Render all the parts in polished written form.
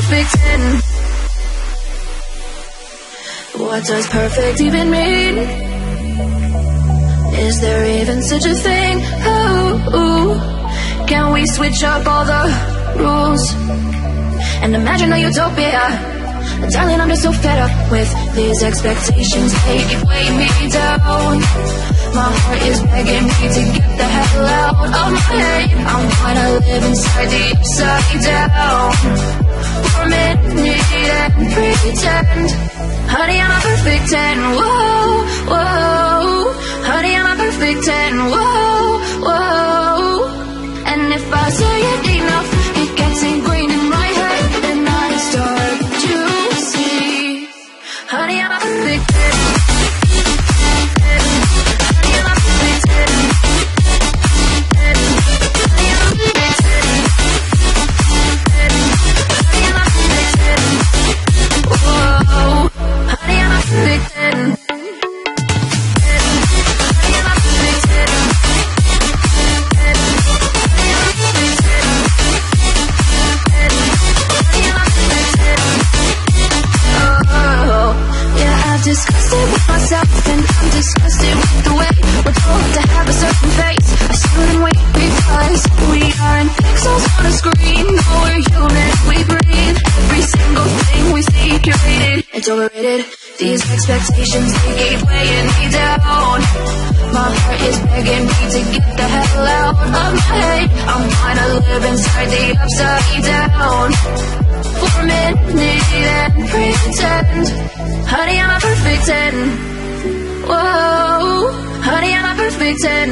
perfect 10. What does perfect even mean? Is there even such a thing? Ooh, can we switch up all the rules and imagine a utopia? Darling, I'm just so fed up with these expectations. They weigh me down. My heart is begging me to get the hell out of my head. I wanna live inside the upside down for a minute and pretend. Honey, I'm a perfect 10. Whoa, whoa. Honey, I'm a perfect 10. Whoa, whoa. And if I say it enough, it gets ingrained in my head, and I start to see. Honey, I'm a perfect 10. Honey, I'm a perfect 10. Honey, I'm a perfect 10. Honey, I'm a perfect 10. Whoa. Honey, I'm a perfect 10. Disgusted with myself, and I'm disgusted with the way we're told to have a certain face, a certain weight, because we aren't pixels on a screen. No, we're human, we breathe. Every single thing we see curated, it's overrated. These expectations, they keep weighing me down. My heart is begging me to get the hell out of my head. I'm trying to live inside the upside down for a minute and pretend. Honey, I'm a perfect 10. Whoa. Honey, I'm a perfect 10.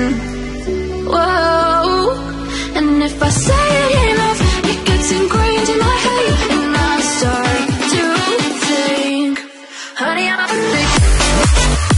Whoa. And if I say it enough, it gets ingrained in my head, and I start to think. Honey, I'm a perfect 10.